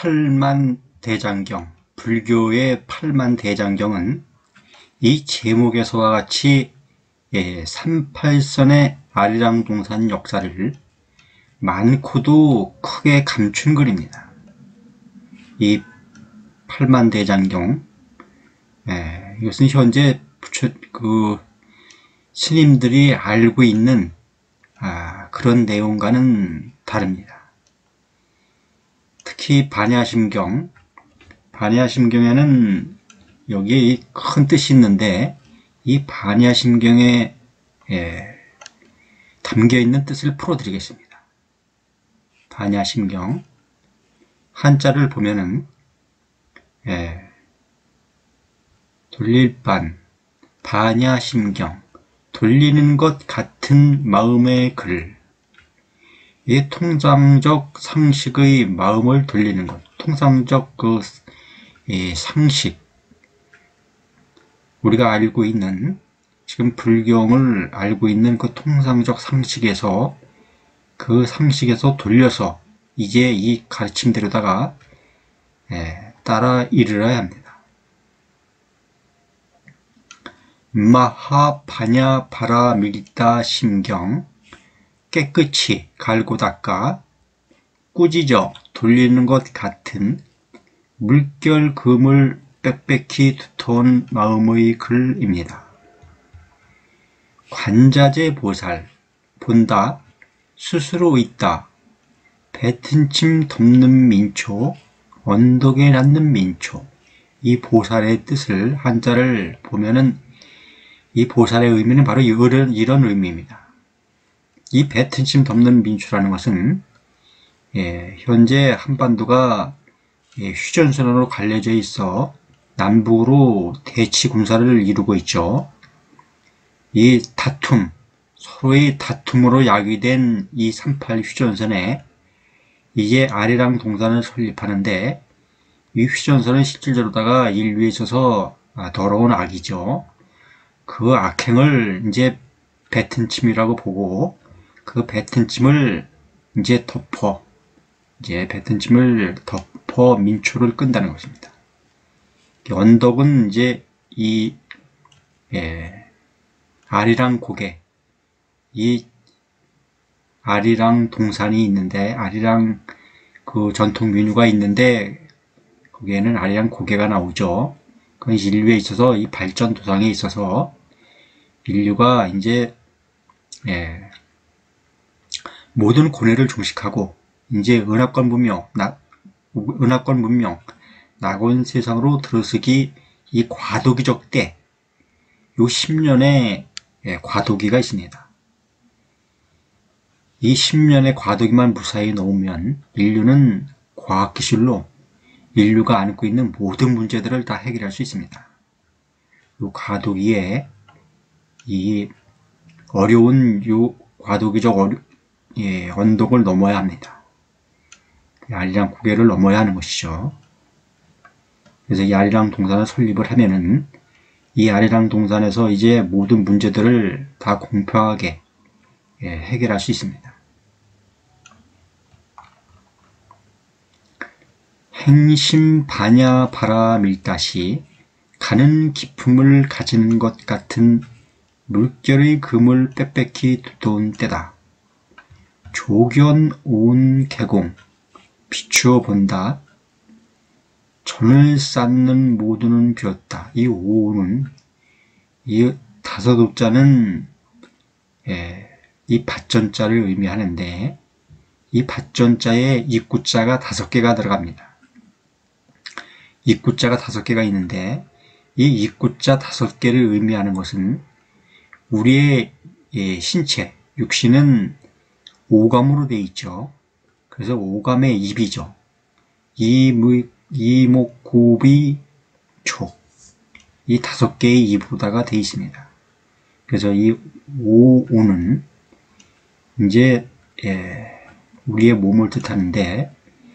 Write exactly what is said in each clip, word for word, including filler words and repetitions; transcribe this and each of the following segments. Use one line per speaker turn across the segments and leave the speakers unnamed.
팔만대장경, 불교의 팔만대장경은 이 제목에서와 같이 예, 삼팔선의 아리랑동산 역사를 많고도 크게 감춘 글입니다. 이 팔만대장경, 예, 이것은 현재 부처, 그 스님들이 알고 있는 아, 그런 내용과는 다릅니다. 특히 반야심경, 반야심경에는 여기에 큰 뜻이 있는데 이 반야심경에 예, 담겨있는 뜻을 풀어드리겠습니다. 반야심경 한자를 보면은 예, 돌릴반, 반야심경, 돌리는 것 같은 마음의 글, 이 통상적 상식의 마음을 돌리는 것, 통상적 그 이 상식, 우리가 알고 있는, 지금 불경을 알고 있는 그 통상적 상식에서, 그 상식에서 돌려서 이제 이 가르침대로다가 예, 따라 이르러야 합니다. 마하바냐 바라밀다 심경, 깨끗이 갈고 닦아 꾸짖어 돌리는 것 같은 물결 금을 빽빽히 두터운 마음의 글입니다. 관자재 보살, 본다, 스스로 있다, 뱉은 침 덮는 민초, 언덕에 낳는 민초. 이 보살의 뜻을 한자를 보면은 이 보살의 의미는 바로 이런, 이런 의미입니다. 이 뱉은 침 덮는 민초라는 것은 예, 현재 한반도가 예, 휴전선으로 갈려져 있어 남북으로 대치 군사를 이루고 있죠. 이 다툼, 서로의 다툼으로 야기된 이 삼팔 휴전선에 이제 아리랑 동산을 설립하는데 이 휴전선은 실질적으로다가 인류에 있어서 더러운 악이죠. 그 악행을 이제 뱉은 침이라고 보고 그 뱉은 침을 이제 덮어 이제 뱉은 침을 덮어 민초를 끈다는 것입니다. 언덕은 이제 이 예, 아리랑 고개, 이 아리랑 동산이 있는데 아리랑 그 전통 민유가 있는데 거기에는 아리랑 고개가 나오죠. 그건 인류에 있어서 이 발전 도상에 있어서 인류가 이제 예, 모든 고뇌를 종식하고 이제 은하권 문명, 나, 은하권 문명, 낙원 세상으로 들어서기 이 과도기적 때, 요 십 년의 예, 과도기가 있습니다. 이 십 년의 과도기만 무사히 놓으면 인류는 과학기술로 인류가 안고 있는 모든 문제들을 다 해결할 수 있습니다. 요 과도기에 이 어려운 요 과도기적 어려, 예, 언덕을 넘어야 합니다. 아리랑 고개를 넘어야 하는 것이죠. 그래서 이 아리랑 동산을 설립을 하면은 이 아리랑 동산에서 이제 모든 문제들을 다 공평하게 예, 해결할 수 있습니다. 행심 바냐 바라 밀다시 가는 기품을 가지는 것 같은 물결의 금을 빽빽히 두터운 때다. 조견 온 개공 비추어 본다. 전을 쌓는 모두는 비었다. 이 오는 이 다섯 오자는 예, 이 밭전자를 의미하는데 이 밭전자에 입구자가 다섯 개가 들어갑니다. 입구자가 다섯 개가 있는데 이 입구자 다섯 개를 의미하는 것은 우리의 예, 신체, 육신은 오감으로 되어 있죠. 그래서 오감의 입이죠. 이무, 이목, 구비, 촉. 이 다섯 개의 입으로다가 되어 있습니다. 그래서 이 오오는 이제 예, 우리의 몸을 뜻하는데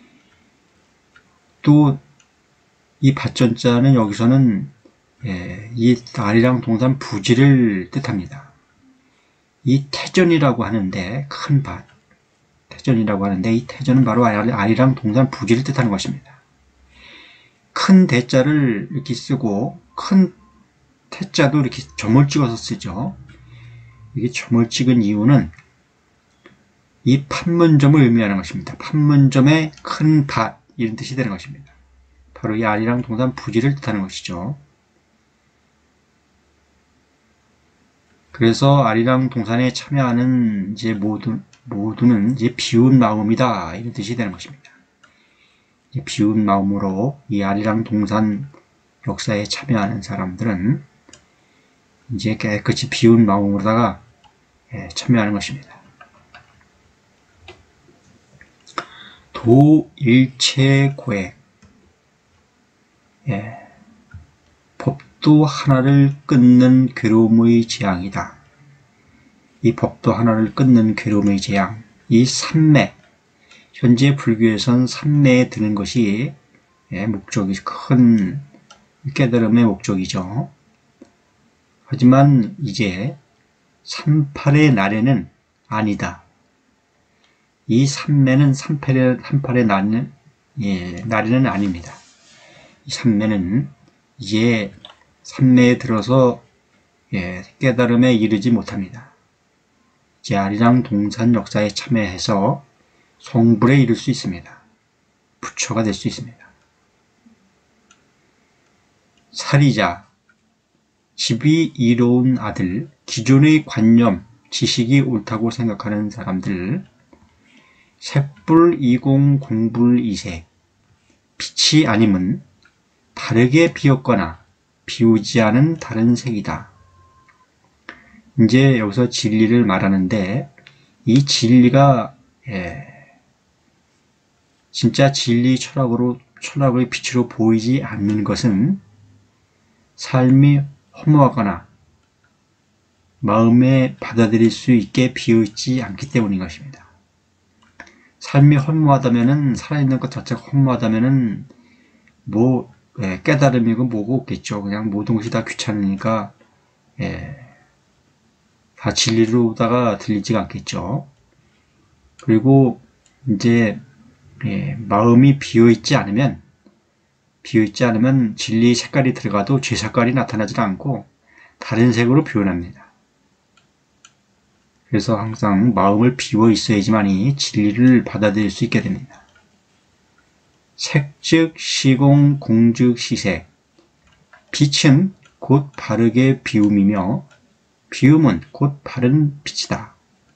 또 이 밭전자는 여기서는 예, 이 아리랑 동산 부지를 뜻합니다. 이 태전이라고 하는데 큰 밭, 태전이라고 하는데 이 태전은 바로 아리랑 동산 부지를 뜻하는 것입니다. 큰 대자를 이렇게 쓰고 큰 태자도 이렇게 점을 찍어서 쓰죠. 이게 점을 찍은 이유는 이 판문점을 의미하는 것입니다. 판문점의 큰 밭, 이런 뜻이 되는 것입니다. 바로 이 아리랑 동산 부지를 뜻하는 것이죠. 그래서 아리랑 동산에 참여하는 이제 모두, 모두는 이제 비운 마음이다, 이런 뜻이 되는 것입니다. 이제 비운 마음으로 이 아리랑 동산 역사에 참여하는 사람들은 이제 깨끗이 비운 마음으로다가 예, 참여하는 것입니다. 도일체고액, 예, 법도 하나를 끊는 괴로움의 재앙이다. 이 법도 하나를 끊는 괴로움의 재앙, 이 삼매, 현재 불교에선 삼매에 드는 것이 예, 목적이 큰 깨달음의 목적이죠. 하지만 이제 삼팔의 날에는 아니다. 이 삼매는 삼팔의, 삼팔의 날에는, 예, 날에는 아닙니다. 이 삼매는 이제 삼매에 들어서 예, 깨달음에 이르지 못합니다. 이제 아리랑 동산 역사에 참여해서 성불에 이를 수 있습니다. 부처가 될 수 있습니다. 사리자, 집이 이로운 아들, 기존의 관념, 지식이 옳다고 생각하는 사람들, 색불 이공 공불 이색, 빛이 아님은 다르게 비었거나 비우지 않은 다른 색이다. 이제 여기서 진리를 말하는데 이 진리가 예, 진짜 진리 철학으로 철학의 빛으로 보이지 않는 것은 삶이 허무하거나 마음에 받아들일 수 있게 비어있지 않기 때문인 것입니다. 삶이 허무하다면은 살아있는 것 자체가 허무하다면은 뭐 예, 깨달음이고 뭐고 없겠죠. 그냥 모든 것이 다 귀찮으니까 예, 다 진리로다가 들리지가 않겠죠. 그리고 이제 예, 마음이 비어있지 않으면 비어있지 않으면 진리 색깔이 들어가도 죄 색깔이 나타나지 않고 다른 색으로 표현합니다. 그래서 항상 마음을 비워 있어야지만이 진리를 받아들일 수 있게 됩니다. 색즉 시공 공즉 시색, 빛은 곧 바르게 비움이며 비움은 곧 바른 빛이다.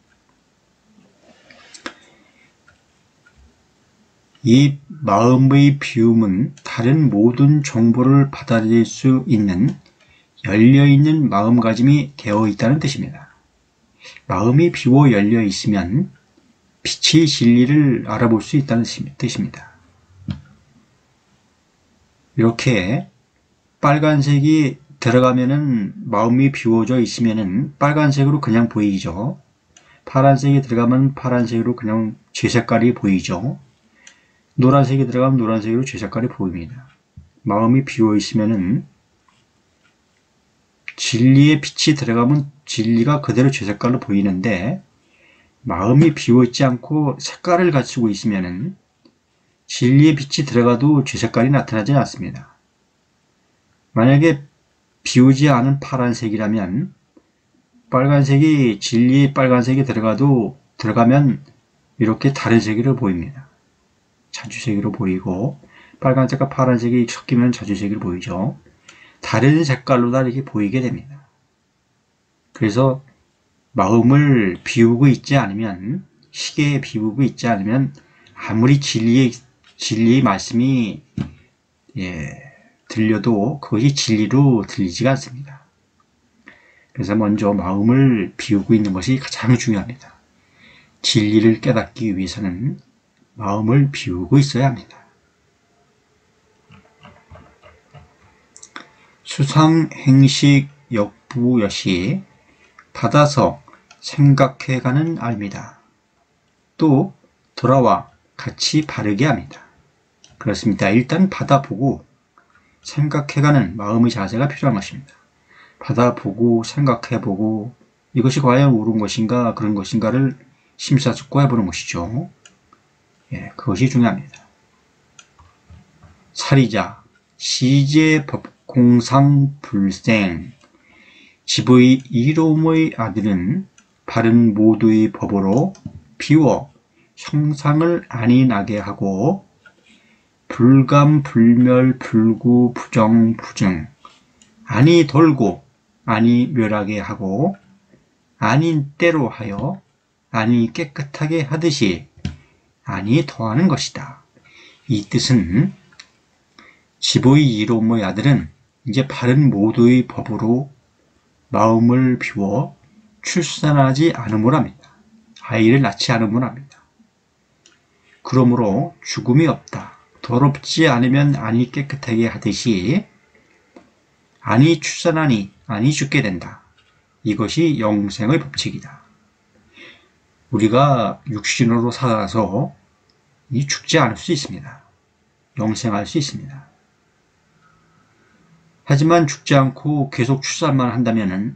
이 마음의 비움은 다른 모든 정보를 받아들일 수 있는 열려있는 마음가짐이 되어 있다는 뜻입니다. 마음이 비워 열려 있으면 빛의 진리를 알아볼 수 있다는 뜻입니다. 이렇게 빨간색이 들어가면은 마음이 비워져 있으면은 빨간색으로 그냥 보이죠. 파란색이 들어가면 파란색으로 그냥 죄 색깔이 보이죠. 노란색이 들어가면 노란색으로 죄 색깔이 보입니다. 마음이 비워 있으면은 진리의 빛이 들어가면 진리가 그대로 죄 색깔로 보이는데 마음이 비워 있지 않고 색깔을 갖추고 있으면은 진리의 빛이 들어가도 죄 색깔이 나타나지 않습니다. 만약에 비우지 않은 파란색이라면 빨간색이 진리의 빨간색이 들어가도 들어가면 이렇게 다른 색으로 보입니다. 자주색으로 보이고 빨간색과 파란색이 섞이면 자주색으로 보이죠. 다른 색깔로 다 이렇게 보이게 됩니다. 그래서 마음을 비우고 있지 않으면 시계에 비우고 있지 않으면 아무리 진리의 진리의 말씀이 예, 들려도 그것이 진리로 들리지가 않습니다. 그래서 먼저 마음을 비우고 있는 것이 가장 중요합니다. 진리를 깨닫기 위해서는 마음을 비우고 있어야 합니다. 수상행식 역부여시 받아서 생각해가는 알미다. 또 돌아와 같이 바르게 합니다. 그렇습니다. 일단 받아보고 생각해가는 마음의 자세가 필요한 것입니다. 받아보고 생각해보고 이것이 과연 옳은 것인가 그런 것인가를 심사숙고해보는 것이죠. 예, 그것이 중요합니다. 사리자, 시제법공상불생. 집의 이로움의 아들은 바른 모두의 법으로 비워 형상을 아니 나게 하고 불감 불멸 불구 부정 부증 아니 돌고 아니 멸하게 하고 아닌 때로 하여 아니 깨끗하게 하듯이 아니 더하는 것이다. 이 뜻은 집의 이로움의 아들은 이제 바른 모두의 법으로 마음을 비워 출산하지 않음을 합니다. 아이를 낳지 않음을 합니다. 그러므로 죽음이 없다. 더럽지 않으면 아니 깨끗하게 하듯이 아니 출산하니 아니 죽게 된다. 이것이 영생의 법칙이다. 우리가 육신으로 살아서 죽지 않을 수 있습니다. 영생할 수 있습니다. 하지만 죽지 않고 계속 출산만 한다면은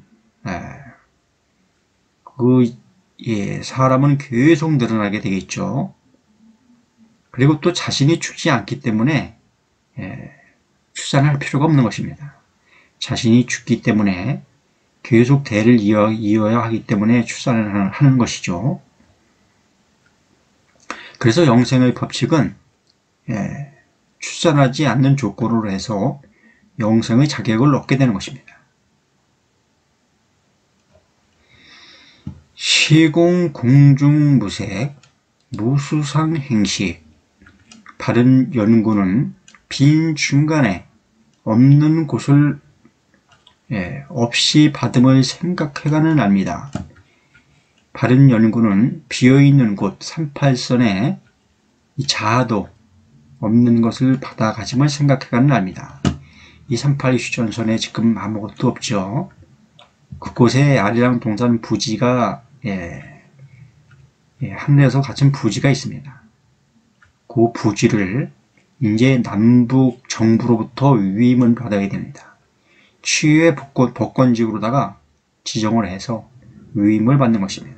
그 예, 사람은 계속 늘어나게 되겠죠. 그리고 또 자신이 죽지 않기 때문에 예, 출산할 필요가 없는 것입니다. 자신이 죽기 때문에 계속 대를 이어, 이어야 하기 때문에 출산을 하는 것이죠. 그래서 영생의 법칙은 예, 출산하지 않는 조건으로 해서 영생의 자격을 얻게 되는 것입니다. 시공 공중무색 무수상 행시. 바른 연구는 빈 중간에 없는 곳을 예, 없이 받음을 생각해가는 압니다. 바른 연구는 비어있는 곳 삼팔선에 이 자아도 없는 것을 받아가짐을 생각해가는 압니다. 이 삼팔 휴전선에 지금 아무것도 없죠. 그곳에 아리랑 동산 부지가 예, 예, 하늘에서 갇힌 부지가 있습니다. 그 부지를 이제 남북 정부로부터 위임을 받아야 됩니다. 치유의 복권, 복권직으로다가 지정을 해서 위임을 받는 것입니다.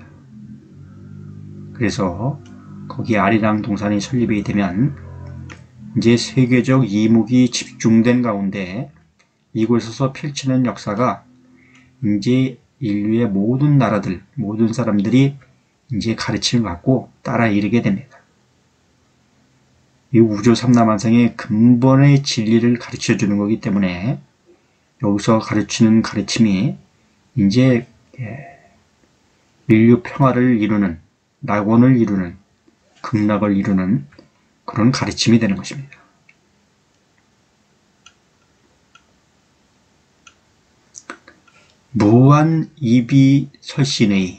그래서 거기 아리랑 동산이 설립이 되면 이제 세계적 이목이 집중된 가운데 이곳에서 펼치는 역사가 이제 인류의 모든 나라들, 모든 사람들이 이제 가르침을 받고 따라 이르게 됩니다. 이 우주 삼라만상의 근본의 진리를 가르쳐 주는 거기 때문에 여기서 가르치는 가르침이 이제 인류 평화를 이루는, 낙원을 이루는, 극락을 이루는 그런 가르침이 되는 것입니다. 무한 이비 설신의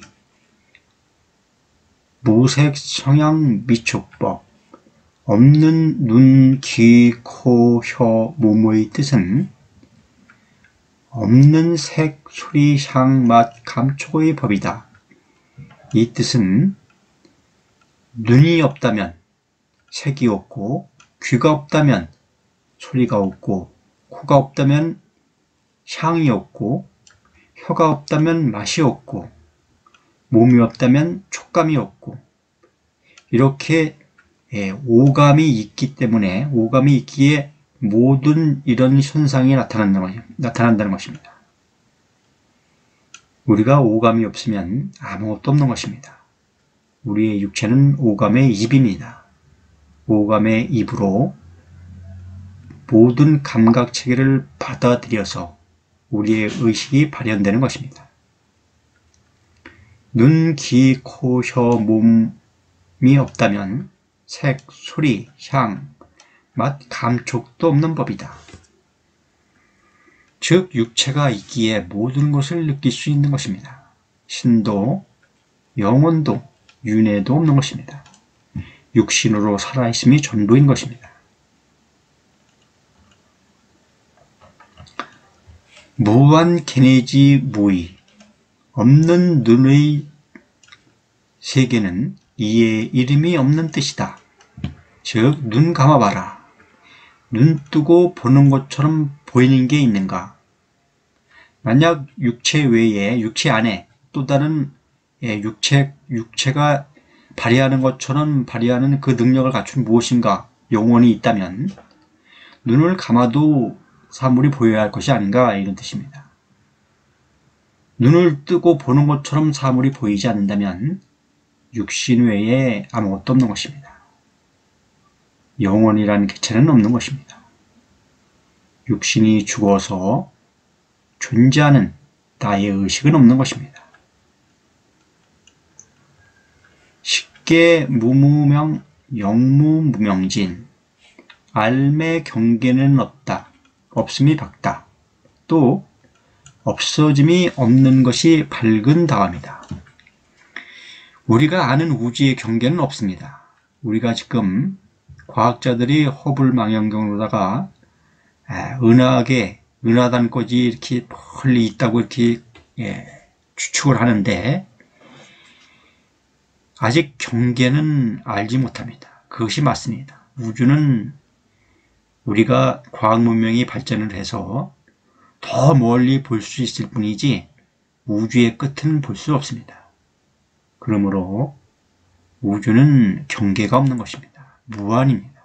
무색 성향 미촉법 없는 눈, 귀, 코, 혀, 몸의 뜻은 없는 색, 소리, 향, 맛, 감촉의 법이다. 이 뜻은 눈이 없다면 색이 없고, 귀가 없다면 소리가 없고, 코가 없다면 향이 없고, 혀가 없다면 맛이 없고, 몸이 없다면 촉감이 없고, 이렇게 오감이 있기 때문에, 오감이 있기에 모든 이런 현상이 나타난다는, 나타난다는 것입니다. 우리가 오감이 없으면 아무것도 없는 것입니다. 우리의 육체는 오감의 입입니다. 오감의 입으로 모든 감각체계를 받아들여서 우리의 의식이 발현되는 것입니다. 눈, 귀, 코, 혀, 몸이 없다면 색, 소리, 향, 맛, 감촉도 없는 법이다. 즉 육체가 있기에 모든 것을 느낄 수 있는 것입니다. 신도, 영혼도, 윤회도 없는 것입니다. 육신으로 살아있음이 전부인 것입니다. 무한 개내지 무의 없는 눈의 세계는 이의 이름이 없는 뜻이다. 즉 눈 감아봐라. 눈 뜨고 보는 것처럼 보이는 게 있는가? 만약 육체 외에 육체 안에 또 다른 예, 육체, 육체가 발휘하는 것처럼 발휘하는 그 능력을 갖춘 무엇인가 영혼이 있다면 눈을 감아도 사물이 보여야 할 것이 아닌가 이런 뜻입니다. 눈을 뜨고 보는 것처럼 사물이 보이지 않는다면 육신 외에 아무것도 없는 것입니다. 영혼이라는 개체는 없는 것입니다. 육신이 죽어서 존재하는 나의 의식은 없는 것입니다. 식계 무무명 영무무명진 알매 경계는 없다. 없음이 밝다. 또 없어짐이 없는 것이 밝은 다음이다. 우리가 아는 우주의 경계는 없습니다. 우리가 지금 과학자들이 허블 망원경으로다가 은하계, 은하단꽃이 이렇게 멀리 있다고 이렇게 예, 추측을 하는데 아직 경계는 알지 못합니다. 그것이 맞습니다. 우주는 우리가 과학 문명이 발전을 해서 더 멀리 볼 수 있을 뿐이지 우주의 끝은 볼 수 없습니다. 그러므로 우주는 경계가 없는 것입니다. 무한입니다.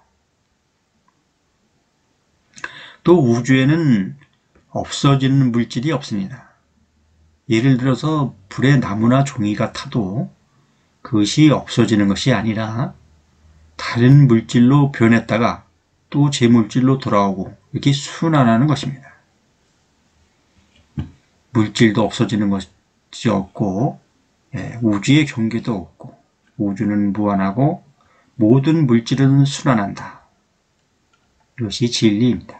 또 우주에는 없어지는 물질이 없습니다. 예를 들어서 불에 나무나 종이가 타도 그것이 없어지는 것이 아니라 다른 물질로 변했다가 또 제물질로 돌아오고 이렇게 순환하는 것입니다. 물질도 없어지는 것이 없고 예, 우주의 경계도 없고 우주는 무한하고 모든 물질은 순환한다. 이것이 진리입니다.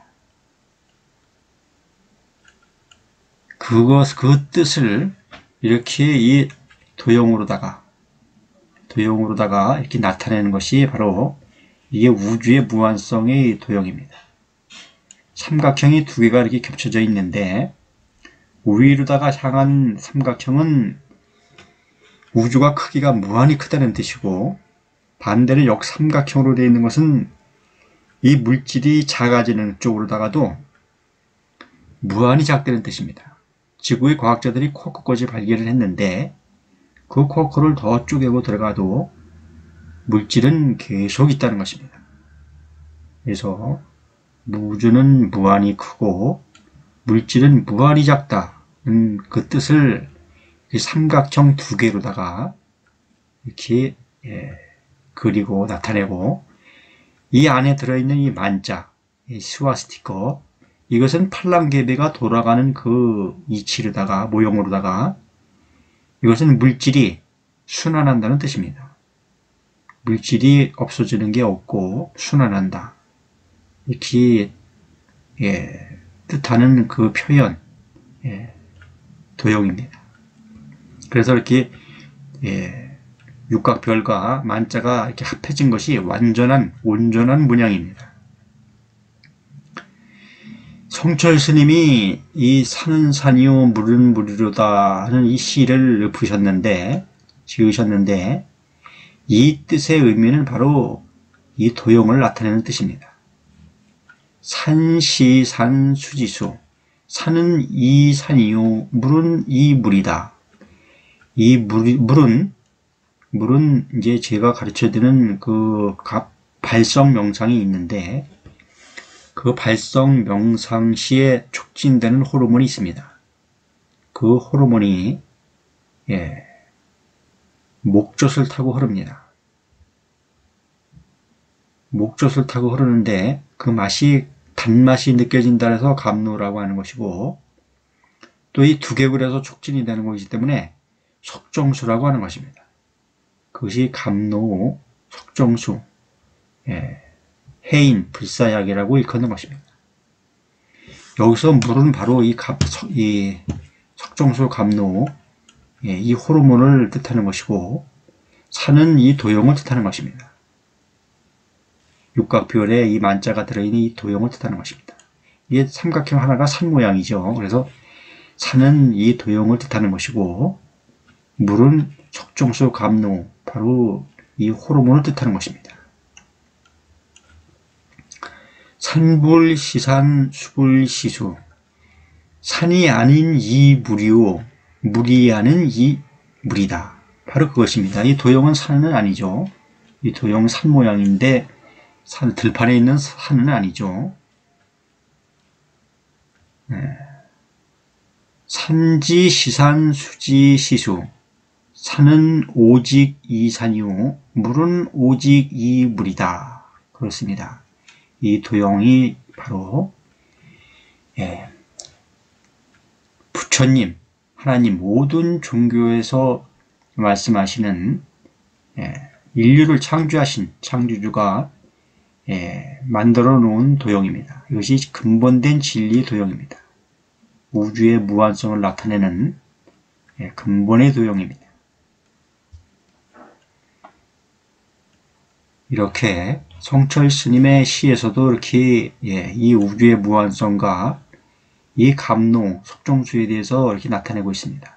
그것, 그 뜻을 이렇게 이 도형으로다가 도형으로다가 이렇게 나타내는 것이 바로 이게 우주의 무한성의 도형입니다. 삼각형이 두 개가 이렇게 겹쳐져 있는데 위로다가 향한 삼각형은 우주가 크기가 무한히 크다는 뜻이고 반대로 역삼각형으로 되어 있는 것은 이 물질이 작아지는 쪽으로다가도 무한히 작다는 뜻입니다. 지구의 과학자들이 쿼크까지 발견을 했는데 그 쿼크를 더 쪼개고 들어가도 물질은 계속 있다는 것입니다. 그래서 우주는 무한히 크고 물질은 무한히 작다는 그 뜻을 삼각형 두 개로다가 이렇게 예, 그리고 나타내고 이 안에 들어있는 이 만자, 이 스와스티커 이것은 팔랑개비가 돌아가는 그 이치로다가 모형으로다가 이것은 물질이 순환한다는 뜻입니다. 물질이 없어지는 게 없고 순환한다. 이렇게 예, 뜻하는 그 표현 예, 도형입니다. 그래서 이렇게 예, 육각별과 만자가 이렇게 합해진 것이 완전한 온전한 문양입니다. 성철 스님이 이 산은 산이요 물은 물이로다 하는 이 시를 읊으셨는데 지으셨는데 이 뜻의 의미는 바로 이 도형을 나타내는 뜻입니다. 산시 산수지수 산은 이 산이요 물은 이 물이다. 이 물, 물은 물은 이제 제가 가르쳐드리는 그 발성 명상이 있는데 그 발성 명상 시에 촉진되는 호르몬이 있습니다. 그 호르몬이 예, 목젖을 타고 흐릅니다. 목젖을 타고 흐르는데 그 맛이 단맛이 느껴진다 해서 감노라고 하는 것이고 또 이 두개골에서 촉진이 되는 것이기 때문에 석정수라고 하는 것입니다. 그것이 감노, 석정수, 예, 해인, 불사약이라고 일컫는 것입니다. 여기서 물은 바로 이, 갑, 이 석정수 감노, 예, 이 호르몬을 뜻하는 것이고 산은 이 도형을 뜻하는 것입니다. 육각별에 이 만자가 들어있는 이 도형을 뜻하는 것입니다. 이게 삼각형 하나가 산 모양이죠. 그래서 산은 이 도형을 뜻하는 것이고 물은 석정수 감노, 바로 이 호르몬을 뜻하는 것입니다. 산불시산 수불시수 산이 아닌 이 물이요 물이 아닌 이 물이다. 바로 그것입니다. 이 도형은 산은 아니죠. 이 도형은 산 모양인데 산, 들판에 있는 산은 아니죠. 산지 시산 수지 시수 산은 오직 이 산이요 물은 오직 이 물이다. 그렇습니다. 이 도형이 바로 예, 부처님, 하나님 모든 종교에서 말씀하시는 예, 인류를 창조하신 창조주가 예, 만들어 놓은 도형입니다. 이것이 근본된 진리의 도형입니다. 우주의 무한성을 나타내는 예, 근본의 도형입니다. 이렇게 성철 스님의 시에서도 이렇게 예, 이 우주의 무한성과 이 감노, 속정수에 대해서 이렇게 나타내고 있습니다.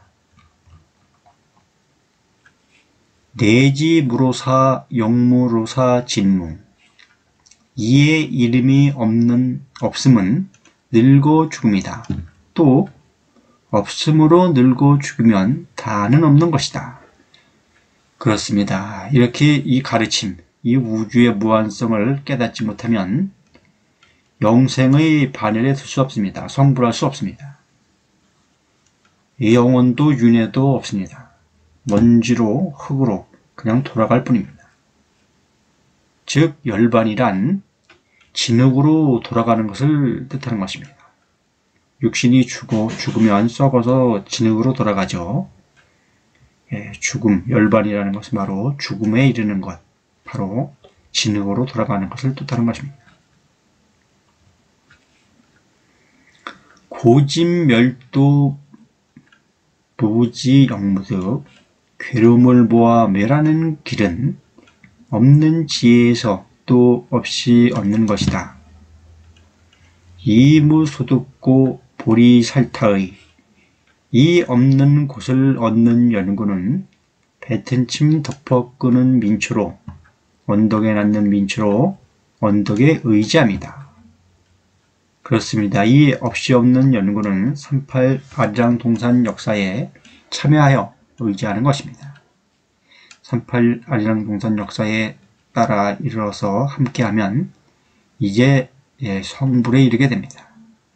내지무로사, 영무로사, 진무 이의 이름이 없는 없음은 늙어 죽음이다. 또 없음으로 늙어 죽으면 다는 없는 것이다. 그렇습니다. 이렇게 이 가르침, 이 우주의 무한성을 깨닫지 못하면 영생의 반열에 들 수 없습니다. 성불할 수 없습니다. 영혼도 윤회도 없습니다. 먼지로 흙으로 그냥 돌아갈 뿐입니다. 즉 열반이란 진흙으로 돌아가는 것을 뜻하는 것입니다. 육신이 죽어 죽으면 썩어서 진흙으로 돌아가죠. 예, 죽음, 열반이라는 것은 바로 죽음에 이르는 것, 바로 진흙으로 돌아가는 것을 뜻하는 것입니다. 고진멸도 무지영무득 괴로움을 모아 매라는 길은 없는 지혜에서 또 없이 얻는 것이다. 이무소득고 보리살타의 이 없는 곳을 얻는 연구는 뱉은 침 덮어 끄는 민초로 언덕에 낳는 민초로 언덕에 의지합니다. 그렇습니다. 이 없이 없는 연구는 삼팔 아리랑동산 역사에 참여하여 의지하는 것입니다. 삼팔 아리랑동산 역사에 따라 이르러서 함께하면 이제 성불에 이르게 됩니다.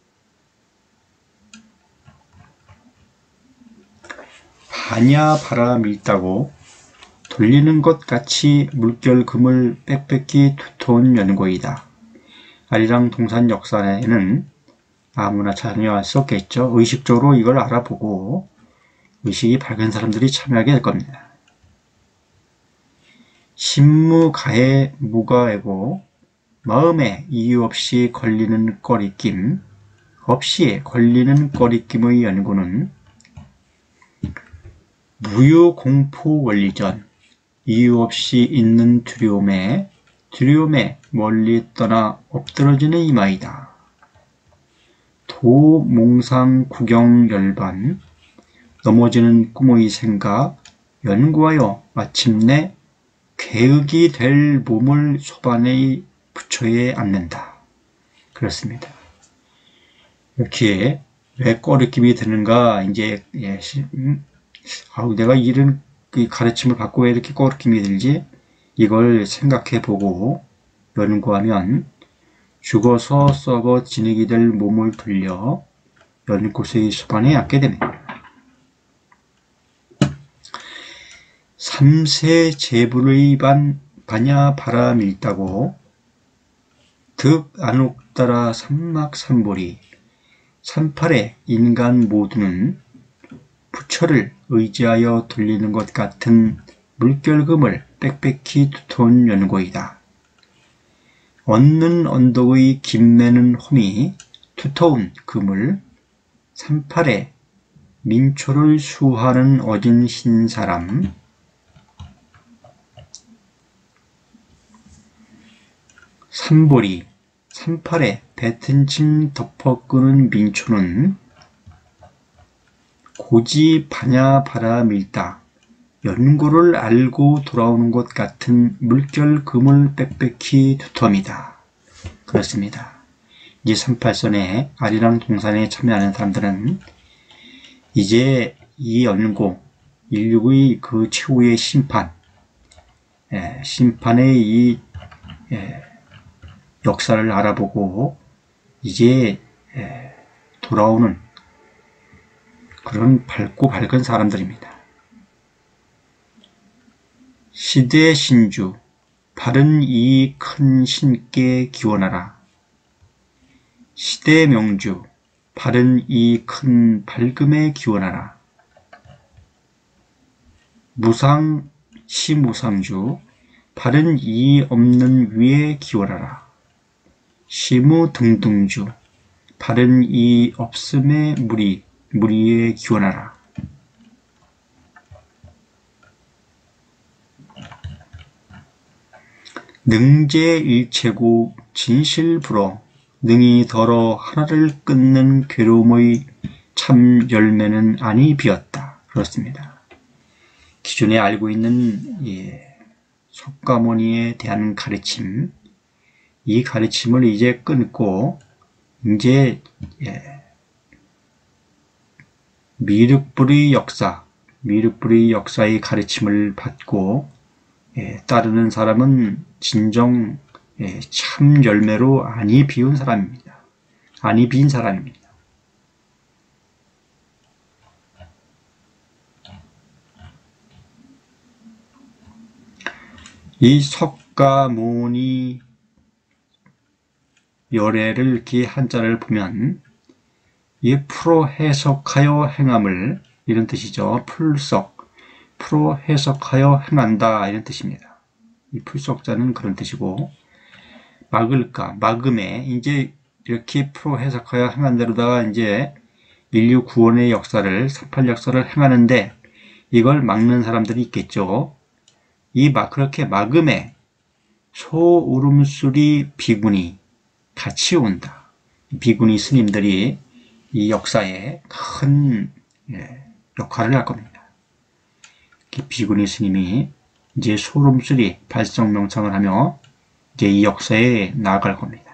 반야 바라 밀다고 돌리는 것 같이 물결 금을 빽빽히 두터운 연고이다. 아리랑동산 역사에는 아무나 참여할 수 없겠죠. 의식적으로 이걸 알아보고 의식이 밝은 사람들이 참여하게 될 겁니다. 신무가해 무가해고 마음에 이유 없이 걸리는 꺼리낌 없이 걸리는 꺼리낌의 연구는 무유공포 원리전 이유 없이 있는 두려움에 두려움에 멀리 떠나 엎드러지는 이마이다. 도몽상 구경 열반 넘어지는 꿈의 생각 연구하여 마침내 괴흑이 될 몸을 소반의 부처에 앉는다. 그렇습니다. 이렇게 왜 꺼리낌이 드는가 이제 예, 음, 아우 내가 이런 가르침을 받고 왜 이렇게 꺼리낌이 들지? 이걸 생각해 보고 연구하면 죽어서 썩어 진흙이 될 몸을 돌려 연꽃의 수반에 앉게 됩니다. 삼세 제불의 반 반야 바람일다고 득 안옥따라 삼막삼보리 삼팔의 인간 모두는 부처를 의지하여 돌리는 것 같은 물결금을 빽빽히 두터운 연고이다. 얻는 언덕의 김매는 홈이 두터운 금을 삼팔에 민초를 수하는 어진 신사람 삼보리 삼팔에 뱉은 침 덮어 끄는 민초는 고지 반야 바라 밀다 연고를 알고 돌아오는 것 같은 물결 금을 빽빽히 두터입니다. 그렇습니다. 이제 삼팔선에 아리랑 동산에 참여하는 사람들은 이제 이 연고 인류의 그 최후의 심판 예, 심판의 이 예, 역사를 알아보고 이제 예, 돌아오는 그런 밝고 밝은 사람들입니다. 시대 신주 바른 이 큰 신께 기원하라. 시대 명주 바른 이 큰 밝음에 기원하라. 무상 시무상주 바른 이 없는 위에 기원하라. 시무등등주 바른 이 없음의 무리 무리에 기원하라. 능제일체고 진실불어 능이 덜어 하나를 끊는 괴로움의 참 열매는 아니 비었다. 그렇습니다. 기존에 알고 있는 예, 석가모니에 대한 가르침, 이 가르침을 이제 끊고 이제 예, 미륵불의 역사, 미륵불의 역사의 가르침을 받고 예, 따르는 사람은 진정 예, 참 열매로 안이 비운 사람입니다. 안이 빈 사람입니다. 이 석가모니 열애를 이렇게 한자를 보면 이 풀어 해석하여 행함을 이런 뜻이죠. 풀석, 풀어 해석하여 행한다 이런 뜻입니다. 이 풀석자는 그런 뜻이고 막을까, 막음에 이제 이렇게 풀어 해석하여 행한 대로다가 이제 인류 구원의 역사를, 삼팔 역사를 행하는데 이걸 막는 사람들이 있겠죠. 이 막, 그렇게 막음에 소울음소리 비구니 같이 온다. 비구니 스님들이 이 역사에 큰 예, 역할을 할 겁니다. 비구니 스님이 이제 소름소리 발성명상을 하며 이제 이 역사에 나아갈 겁니다.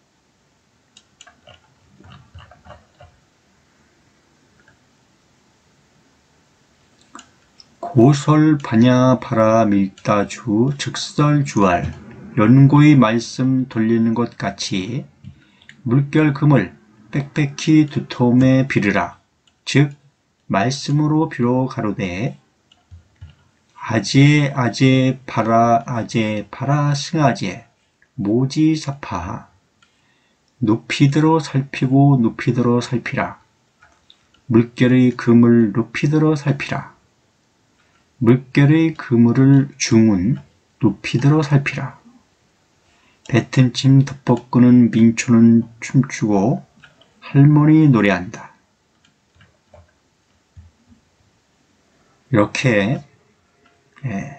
고설 반야 바라 밀다주 즉설주알 연고의 말씀 돌리는 것 같이 물결 금을 빽빽히 두터움에 비르라. 즉 말씀으로 비로 가로되 아제 아제 바라 아제 바라 승아제 모지사파 높이들어 살피고 높이들어 살피라. 물결의 그물 높이들어 살피라. 물결의 그물을 중은 높이들어 살피라. 뱉은 침 덮어끄는 민초는 춤추고 할머니 노래한다. 이렇게 예,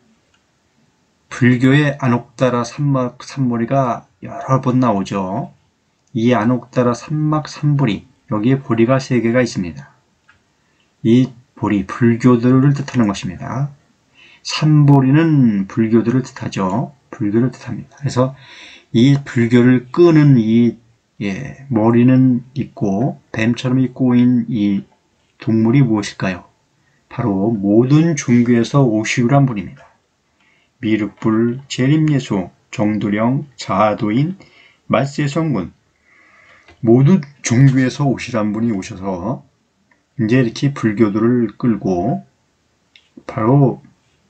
불교의 안옥다라 삼막 삼보리가 여러 번 나오죠. 이 안옥다라 삼막 삼보리, 여기에 보리가 세 개가 있습니다. 이 보리, 불교들을 뜻하는 것입니다. 삼보리는 불교들을 뜻하죠. 불교를 뜻합니다. 그래서 이 불교를 끄는 이 예, 머리는 있고 뱀처럼 이 꼬인 이 동물이 무엇일까요? 바로 모든 종교에서 오시우란 분입니다. 미륵불, 재림예수, 정도령, 자하도인, 말세성군 모든 종교에서 오시란 분이 오셔서 이제 이렇게 불교들을 끌고 바로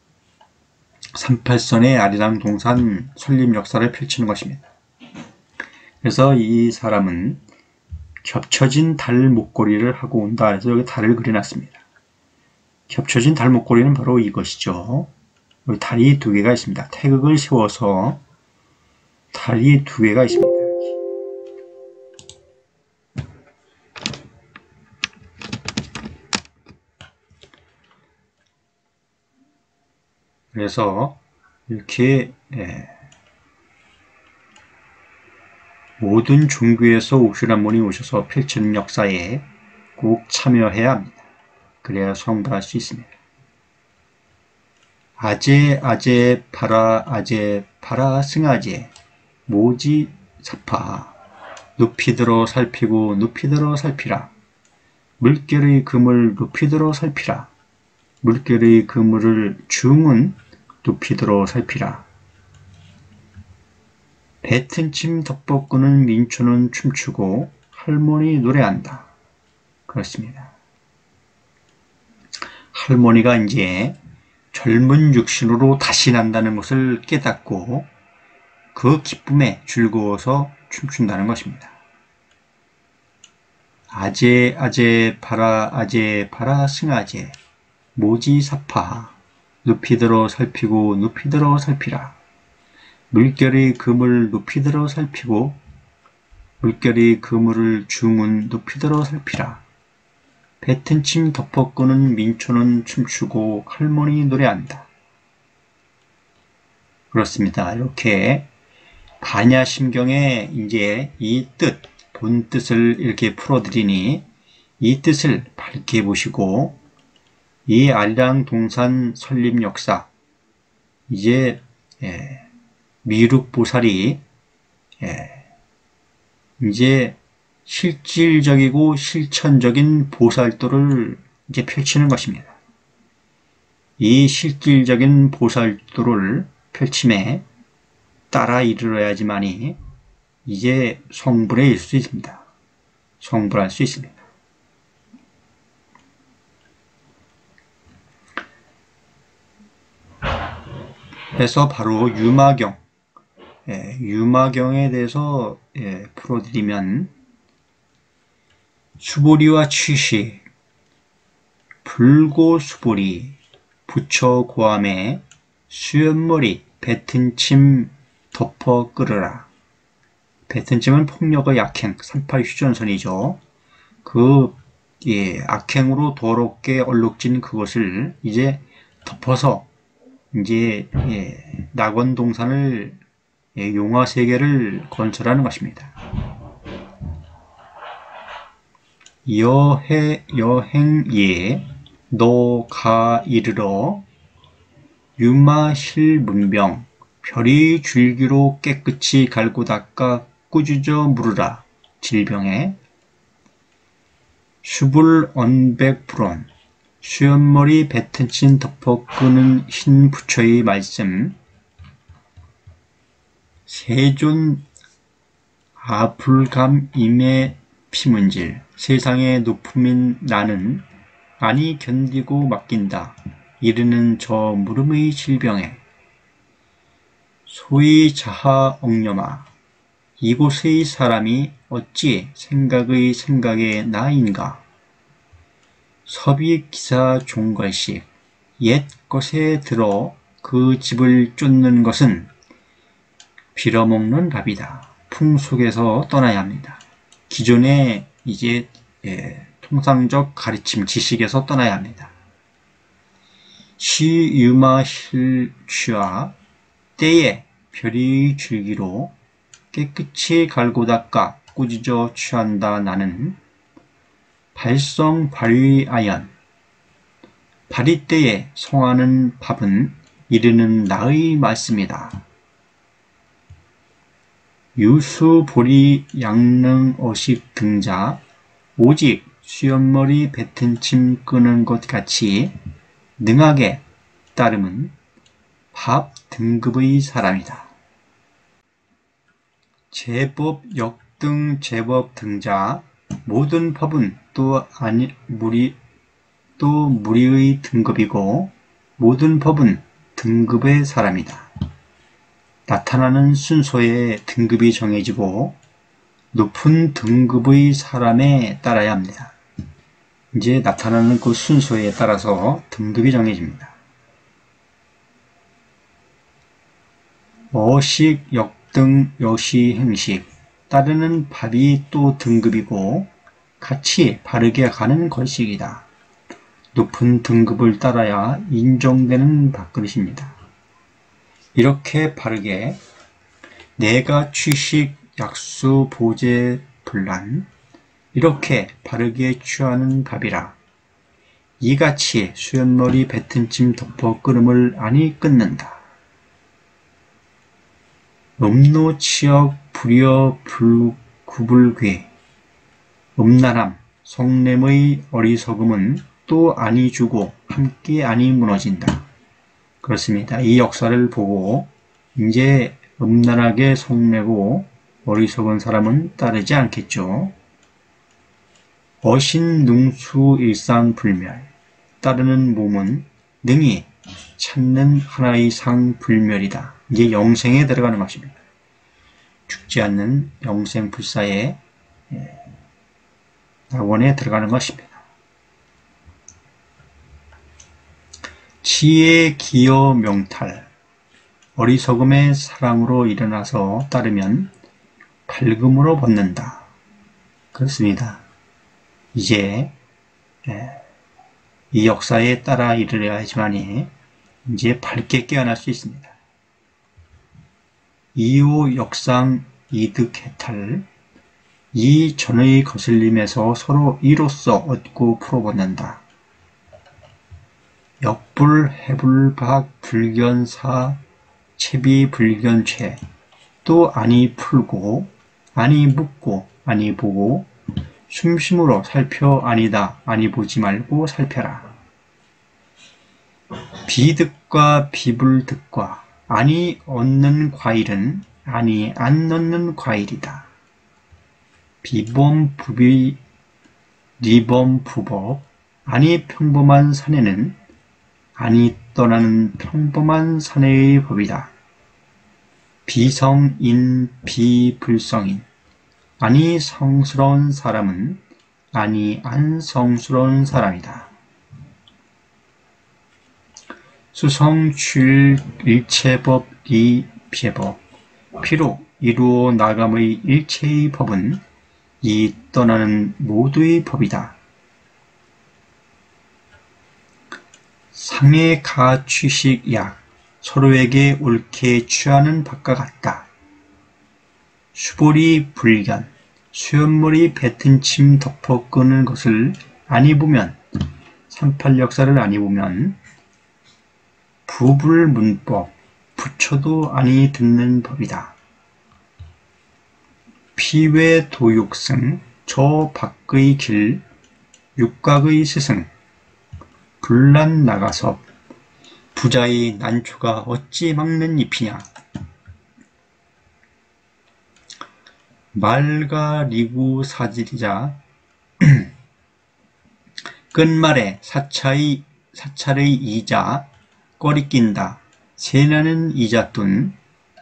삼팔선의 아리랑 동산 설립 역사를 펼치는 것입니다. 그래서 이 사람은 겹쳐진 달 목걸이를 하고 온다 해서 여기 달을 그려놨습니다. 겹쳐진 달 목걸이는 바로 이것이죠. 여기 달이 두 개가 있습니다. 태극을 세워서 달이 두 개가 있습니다. 그래서 이렇게 예, 모든 종교에서 오시란 분이 오셔서 펼치는 역사에 꼭 참여해야 합니다. 그래야 성불할 수 있습니다. 아제 아제 바라 아제 바라 승아제 모지 사파 높이들어 살피고 높이들어 살피라. 물결의 그물 높이들어 살피라. 물결의 그물을 중은 높이들어 살피라. 뱉은 침 덮어끄는 민초는 춤추고 할머니 노래한다. 그렇습니다. 할머니가 이제 젊은 육신으로 다시 난다는 것을 깨닫고 그 기쁨에 즐거워서 춤춘다는 것입니다. 아재 아재 바라 아재 바라 승아재 모지사파 높이들어 살피고 높이들어 살피라. 물결이 그물 높이들어 살피고 물결이 그물을 중은 높이들어 살피라. 뱉은 침 덮어끄는 민초는 춤추고 할머니 노래한다. 그렇습니다. 이렇게 반야심경의 이제 이 뜻, 본 뜻을 이렇게 풀어드리니 이 뜻을 밝게 보시고 이 아리랑동산 설립 역사, 이제 예, 미륵보살이 예, 이제 실질적이고 실천적인 보살도를 이제 펼치는 것입니다. 이 실질적인 보살도를 펼침에 따라 이르러야지만이 이제 성불에 이를 수 있습니다. 성불할 수 있습니다. 그래서 바로 유마경, 예, 유마경에 대해서 예, 풀어드리면 수보리와 취식, 불고수보리, 부처고함에 수염머리, 뱉은 침 덮어 끓으라. 뱉은 침은 폭력의 악행, 삼팔 휴전선이죠. 그 예, 악행으로 더럽게 얼룩진 그것을 이제 덮어서 이제 예, 낙원동산을 예, 용화세계를 건설하는 것입니다. 여해 여행예 너가 이르러 유마실문병 별이 줄기로 깨끗이 갈고 닦아 꾸짖어 물으라. 질병에 수불 언백불언 수염머리 뱉은 침 덮어 끄는 흰 부처의 말씀 세존 아불감 임의 피문질 세상의 높음인 나는 아니 견디고 맡긴다. 이르는 저 물음의 질병에 소위 자하 엉념아 이곳의 사람이 어찌 생각의 생각에 나인가. 섭이 기사 종걸식 옛 것에 들어 그 집을 쫓는 것은 빌어먹는 rab이다. 풍속에서 떠나야 합니다. 기존의 이제 예, 통상적 가르침 지식에서 떠나야 합니다. 시유마실취와 때에 별이 줄기로 깨끗이 갈고 닦아 꾸짖어 취한다. 나는 발성발휘아연 발이 때에 성하는 밥은 이르는 나의 말씀이다. 유수보리 양릉어식 등자 오직 수염머리 뱉은 침 끄는 것 같이 능하게 따름은 밥 등급의 사람이다. 제법 역등 제법 등자 모든 법은 또 아니 무리 또 무리의 등급이고 모든 법은 등급의 사람이다. 나타나는 순서에 등급이 정해지고 높은 등급의 사람에 따라야 합니다. 이제 나타나는 그 순서에 따라서 등급이 정해집니다. 어식, 역등, 여시, 행식 따르는 밥이 또 등급이고 같이 바르게 가는 걸식이다. 높은 등급을 따라야 인정되는 밥그릇입니다. 이렇게 바르게 내가 취식, 약수, 보제, 불란 이렇게 바르게 취하는 밥이라. 이같이 수염머리 뱉은 침 덮어 끓음을 아니 끊는다. 음노 치역 불여 불구불괴 음란함 성냄의 어리석음은 또 아니 주고 함께 아니 무너진다. 그렇습니다. 이 역사를 보고 이제 음란하게 성내고 어리석은 사람은 따르지 않겠죠. 어신 능수 일상불멸. 따르는 몸은 능히 찾는 하나의 상불멸이다. 이게 영생에 들어가는 것입니다. 죽지 않는 영생불사의 낙원에 들어가는 것입니다. 지혜 기여 명탈. 어리석음의 사랑으로 일어나서 따르면 밝음으로 벗는다. 그렇습니다. 이제 이 역사에 따라 이르려야지만이 이제 밝게 깨어날 수 있습니다. 이오 역상 이득해탈. 이 전의 거슬림에서 서로 이로써 얻고 풀어벗는다. 역불 해불박 불견사 채비불견최. 또 아니 풀고 아니 묻고 아니 보고 숨심으로 살펴 아니다 아니 보지 말고 살펴라. 비득과 비불득과 아니 얻는 과일은 아니 안 넣는 과일이다. 비범부비 리범부법. 아니 평범한 사내는 아니 떠나는 평범한 사내의 법이다. 비성인 비불성인. 아니 성스러운 사람은 아니 안 성스러운 사람이다. 수성출 일체법 이피법. 피로 이루어 나감의 일체의 법은 이 떠나는 모두의 법이다. 상해 가 취식 약. 서로에게 옳게 취하는 바가 같다. 수보리 불견. 수염머리 뱉은 침 덮어 끄는 것을 안 입으면, 삼팔 역사를 안 입으면 부불문법. 부처도 아니 듣는 법이다. 피외 도육승. 저 밖의 길. 육각의 스승. 불난 나가섭. 부자의 난초가 어찌 막는 잎이냐. 말가 리구 사질이자 끝말에 사차의, 사찰의 이자 꺼리 낀다. 세나는 이자돈.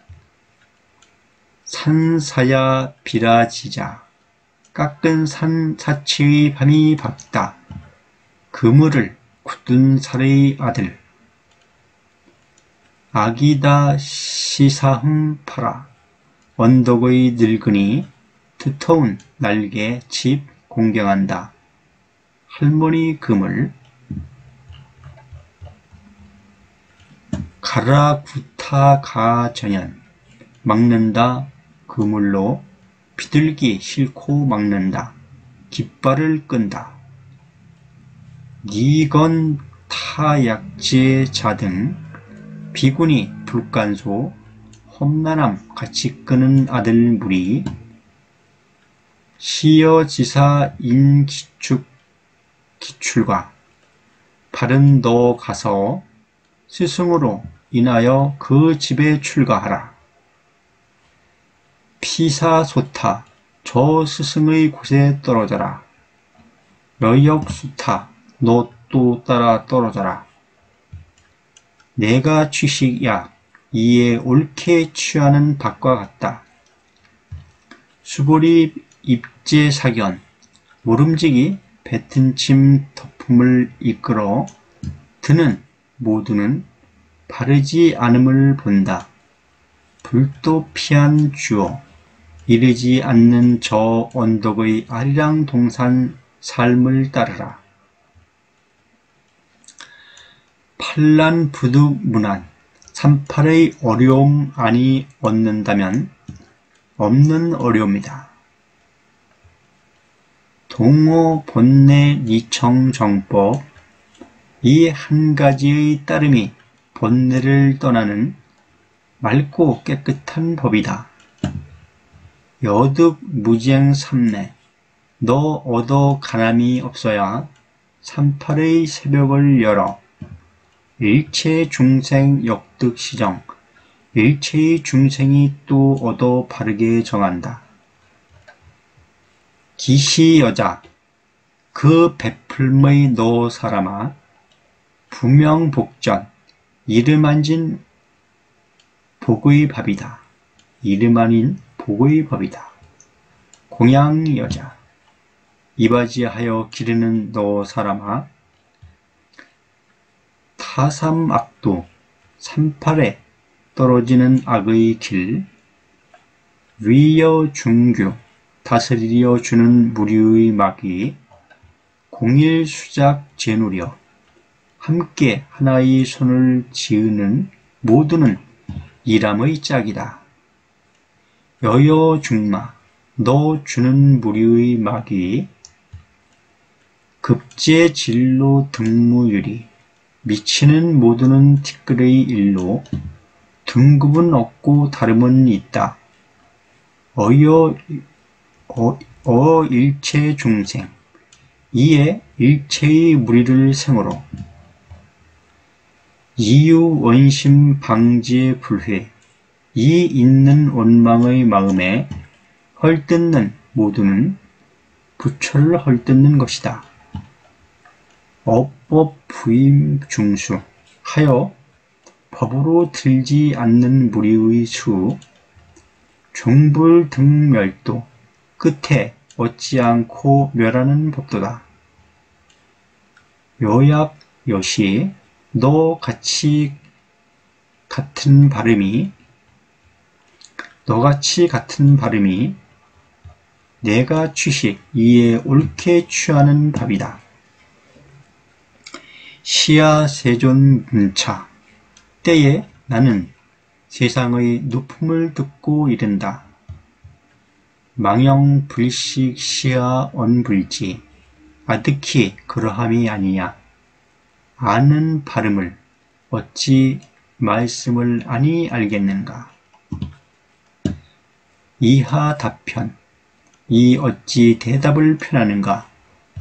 산사야 비라지자. 깎은 산 사치의 밤이 밝다. 그물을 굳은 살의 아들. 아기다 시사흥 파라. 언덕의 늙은이 두터운 날개 집 공경한다. 할머니 그물. 가라 구타 가 전연. 막는다. 그물로 비둘기 싣고 막는다. 깃발을 끈다. 니건 타약제 자등. 비군이 불간소. 험난함 같이 끄는 아들 무리. 시여지사 인기축 기출과. 발은 너 가서 스승으로 인하여 그 집에 출가하라. 피사소타. 저 스승의 곳에 떨어져라. 여역수타. 너 또 따라 떨어져라. 내가 취식약. 이에 옳게 취하는 밖과 같다. 수보리 입제사견. 모름지기 뱉은 침 덮음을 이끌어 드는 모두는 바르지 않음을 본다. 불도 피한 주어. 이르지 않는 저 언덕의 아리랑동산 삶을 따르라. 판란부득문안. 삼팔의 어려움 아니 얻는다면 없는 어려움이다. 동호 본내 니청정법. 이 한 가지의 따름이 본내를 떠나는 맑고 깨끗한 법이다. 여득 무쟁 삼내. 너 얻어 가남이 없어야 삼팔의 새벽을 열어. 일체 중생 역득 시정. 일체의 중생이 또 얻어 바르게 정한다. 기시 여자. 그 베풀머의 너 사람아 부명복전 이름 안진 복의 밥이다. 이름 아닌 복의 법이다. 공양 여자 이바지하여 기르는 너 사람아 타삼악도 삼팔에 떨어지는 악의 길 위여 중규 다스리려 주는 무리의 막이 공일수작 제누려 함께 하나의 손을 지으는 모두는 이람의 짝이다. 여여 중마 너 주는 무리의 막이 급제 진로 등무유리 미치는 모두는 티끌의 일로 등급은 없고 다름은 있다. 어여 어, 어 일체 중생 이에 일체의 무리를 생으로 이유 원심 방지의 불회 이 있는 원망의 마음에 헐뜯는 모두는 부처를 헐뜯는 것이다. 어법 부임 중수 하여 법으로 들지 않는 무리의 수 종불 등멸도 끝에 얻지 않고 멸하는 법도다. 여약 여시 너 같이 같은 발음이 너같이 같은 발음이 내가 취식 이에 옳게 취하는 밥이다. 시야 세존 문차 때에 나는 세상의 누품을 듣고 이른다. 망영 불식 시야 언불지 아득히 그러함이 아니냐. 아는 발음을 어찌 말씀을 아니 알겠는가. 이하 답편 이 어찌 대답을 편하는가.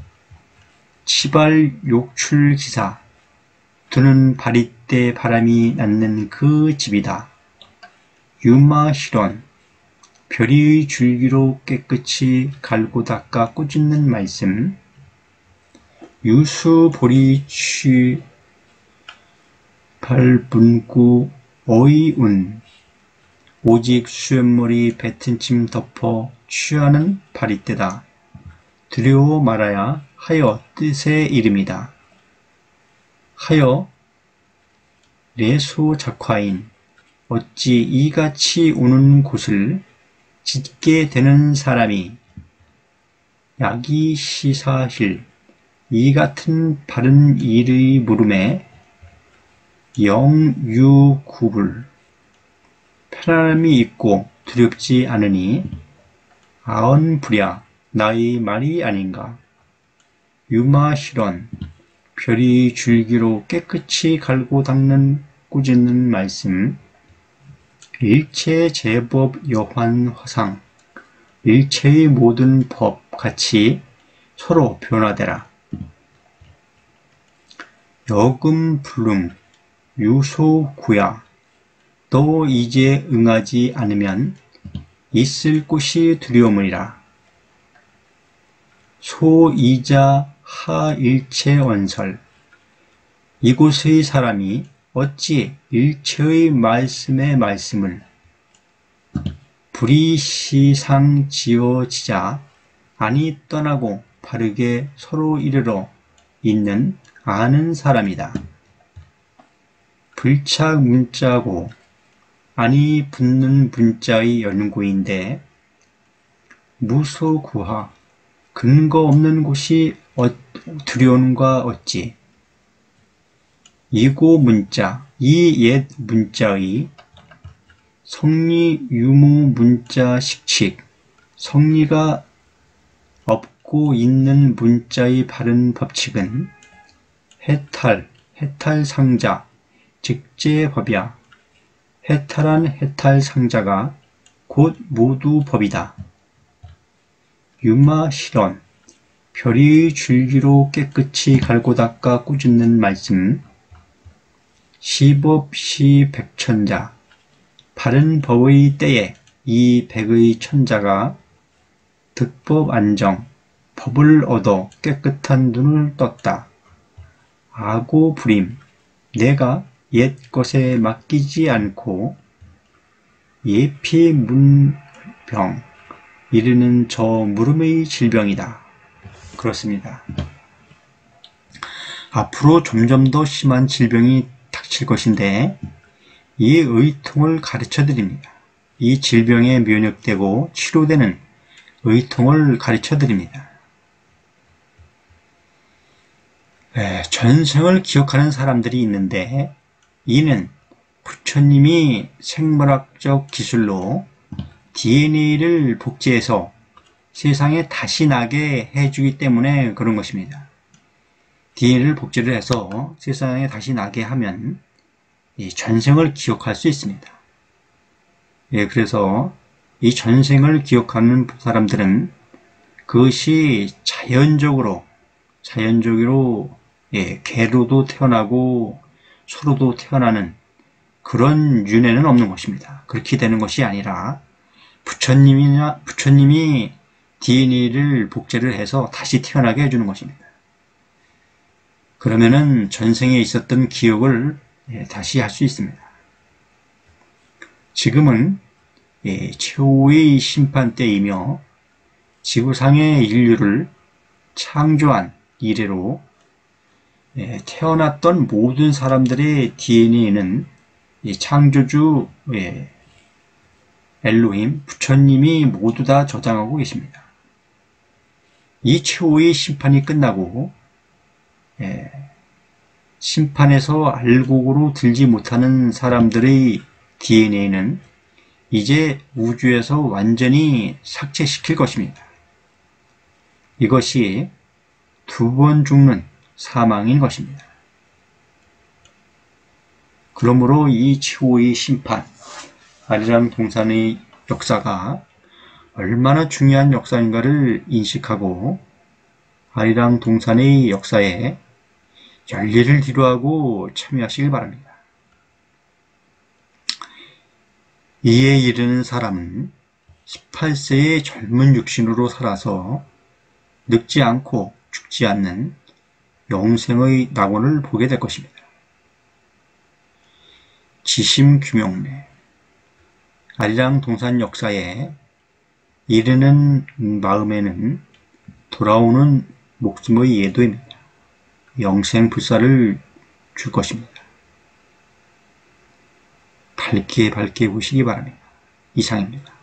치발 욕출 기사 두는 바리때 바람이 났는 그 집이다. 유마희론 별이의 줄기로 깨끗이 갈고 닦아 꾸짖는 말씀 유수보리 취 발분구 어이운 오직 수염머리 뱉은 침 덮어 취하는 바리떼다. 두려워 말아야 하여 뜻의 이름이다. 하여 레소작화인 어찌 이같이 오는 곳을 짓게 되는 사람이 야기시사실 이 같은 바른 일의 물음에 영유구불 편안함이 있고 두렵지 않으니 아언부랴 나의 말이 아닌가. 유마실원 별이 줄기로 깨끗이 갈고 닦는 꾸짖는 말씀 일체 제법 여환 화상 일체의 모든 법 같이 서로 변화되라. 여금 불능 유소구야 또 이제 응하지 않으면 있을 곳이 두려움이라. 소이자 하일체 원설 이곳의 사람이 어찌 일체의 말씀의 말씀을 불이시상 지어지자 아니 떠나고 바르게 서로 이르러 있는 아는 사람이다. 불착 문자고 아니 붙는 문자의 연고인데 무소구하 근거 없는 곳이 두려움과 어찌. 이고 문자 이 옛 문자의 성리 유무 문자 식칙 성리가 없고 있는 문자의 바른 법칙은 해탈 해탈 상자 직제법이야. 해탈한 해탈 상자가 곧 모두 법이다. 유마실원 별이 줄기로 깨끗이 갈고 닦아 꾸짖는 말씀 시법시 백천자 바른 법의 때에 이 백의 천자가 득법 안정 법을 얻어 깨끗한 눈을 떴다. 아고 부림, 내가 옛 것에 맡기지 않고 예피 문병, 이르는 저 물음의 질병이다. 그렇습니다. 앞으로 점점 더 심한 질병이 닥칠 것인데 이 의통을 가르쳐 드립니다. 이 질병에 면역되고 치료되는 의통을 가르쳐 드립니다. 네, 전생을 기억하는 사람들이 있는데 이는 부처님이 생물학적 기술로 디엔에이를 복제해서 세상에 다시 나게 해주기 때문에 그런 것입니다. 디엔에이를 복제를 해서 세상에 다시 나게 하면 이 전생을 기억할 수 있습니다. 예, 그래서 이 전생을 기억하는 사람들은 그것이 자연적으로 자연적으로 예, 개로도 태어나고 소로도 태어나는 그런 윤회는 없는 것입니다. 그렇게 되는 것이 아니라 부처님이나 부처님이 디엔에이를 복제를 해서 다시 태어나게 해주는 것입니다. 그러면은 전생에 있었던 기억을 예, 다시 할 수 있습니다. 지금은 예, 최후의 심판 때이며 지구상의 인류를 창조한 이래로 예, 태어났던 모든 사람들의 디엔에이는 이 창조주 예, 엘로힘, 부처님이 모두 다 저장하고 계십니다. 이 최후의 심판이 끝나고 예, 심판에서 알곡으로 들지 못하는 사람들의 디엔에이는 이제 우주에서 완전히 삭제시킬 것입니다. 이것이 두 번 죽는 사망인 것입니다. 그러므로 이 최후의 심판, 아리랑 동산의 역사가 얼마나 중요한 역사인가를 인식하고 아리랑 동산의 역사에 열일을 기도하고 참여하시길 바랍니다. 이에 이르는 사람은 십팔 세의 젊은 육신으로 살아서 늙지 않고 죽지 않는 영생의 낙원을 보게 될 것입니다. 지심규명례, 아리랑 동산 역사에 이르는 마음에는 돌아오는 목숨의 예도입니다. 영생 불사를 줄 것입니다. 밝게 밝게 보시기 바랍니다. 이상입니다.